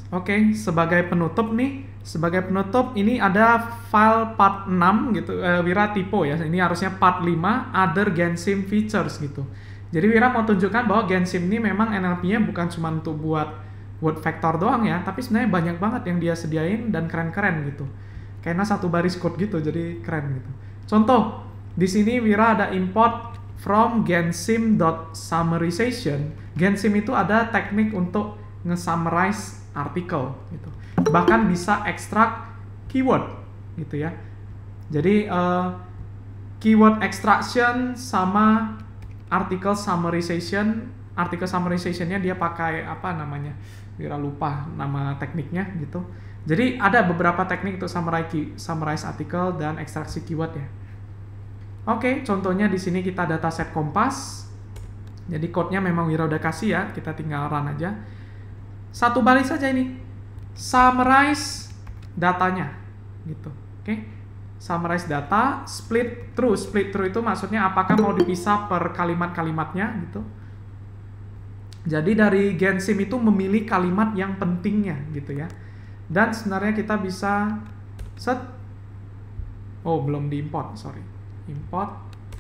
Oke, sebagai penutup nih, ini ada file part 6 gitu, Wira typo ya. Ini harusnya part 5 other GenSim features gitu. Jadi Wira mau tunjukkan bahwa GenSim ini memang NLP-nya bukan cuma untuk buat word vector doang ya, tapi sebenarnya banyak banget yang dia sediain dan keren-keren gitu. Kayaknya satu baris code gitu, jadi keren gitu. Contoh, di sini Wira ada import from gensim.summarization. Gensim itu ada teknik untuk nge-summarize artikel gitu. Bahkan bisa ekstrak keyword gitu ya. Jadi keyword extraction sama article summarization-nya dia pakai apa namanya? Wira lupa nama tekniknya gitu. Jadi ada beberapa teknik untuk summarize artikel dan ekstraksi keyword ya. Oke, contohnya di sini kita dataset Kompas. Jadi code-nya memang Wira udah kasih ya, kita tinggal run aja. Satu baris saja ini, summarize datanya gitu. Oke, summarize data, split through itu maksudnya apakah mau dipisah per kalimat-kalimatnya gitu. Jadi dari GenSim itu memilih kalimat yang pentingnya gitu ya. Dan sebenarnya kita bisa set, oh belum diimport, sorry, import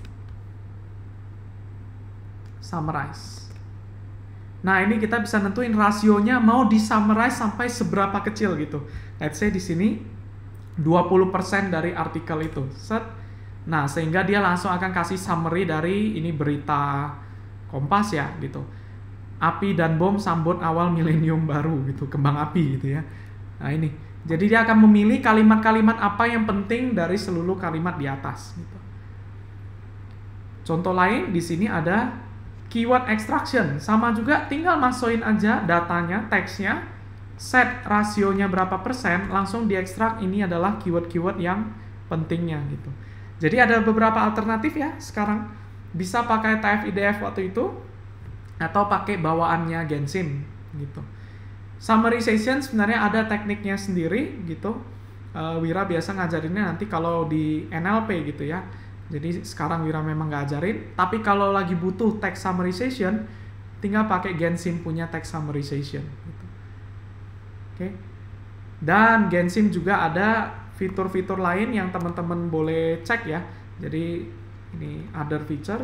summarize. Nah, ini kita bisa nentuin rasionya mau di-summarize sampai seberapa kecil gitu. Let's say di sini 20% dari artikel itu. Set. Nah, sehingga dia langsung akan kasih summary dari ini berita Kompas ya gitu. Api dan bom sambut awal milenium baru gitu, kembang api gitu ya. Nah, ini. Jadi dia akan memilih kalimat-kalimat apa yang penting dari seluruh kalimat di atas gitu. Contoh lain di sini ada keyword extraction, sama juga tinggal masukin aja datanya, teksnya, set rasionya berapa persen, langsung diekstrak ini adalah keyword-keyword yang pentingnya gitu. Jadi ada beberapa alternatif ya sekarang. Bisa pakai TF-IDF waktu itu, atau pakai bawaannya GenSim gitu. Summarization sebenarnya ada tekniknya sendiri gitu. Wira biasa ngajarinnya nanti kalau di NLP gitu ya. Jadi sekarang Wira memang nggak ajarin, tapi kalau lagi butuh text summarization, tinggal pakai GenSim punya text summarization. Gitu. Oke. Dan GenSim juga ada fitur-fitur lain yang teman-teman boleh cek ya. Jadi ini other feature.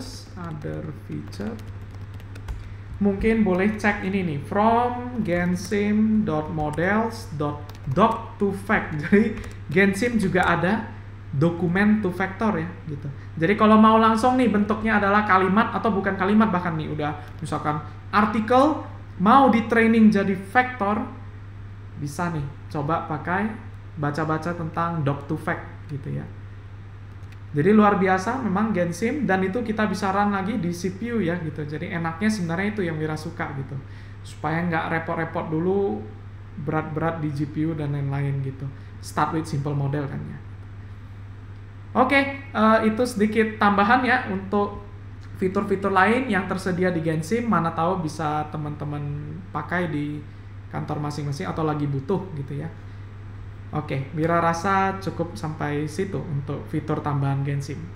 Mungkin boleh cek ini nih, from gensim.models.doc2fact. Jadi GenSim juga ada dokumen to vector ya gitu. Jadi kalau mau langsung nih bentuknya adalah kalimat atau bukan kalimat, bahkan nih udah misalkan artikel mau di training jadi vektor, bisa nih coba pakai baca-baca tentang doc to fact gitu ya. Jadi luar biasa memang GenSim, dan itu kita bisa run lagi di CPU ya gitu. Jadi enaknya sebenarnya itu yang Wira suka gitu. Supaya nggak repot-repot dulu berat-berat di GPU dan lain-lain gitu. Start with simple model kan ya. Oke, itu sedikit tambahan ya untuk fitur-fitur lain yang tersedia di GenSim. Mana tahu bisa teman-teman pakai di kantor masing-masing atau lagi butuh gitu ya. Oke, Wira rasa cukup sampai situ untuk fitur tambahan GenSim.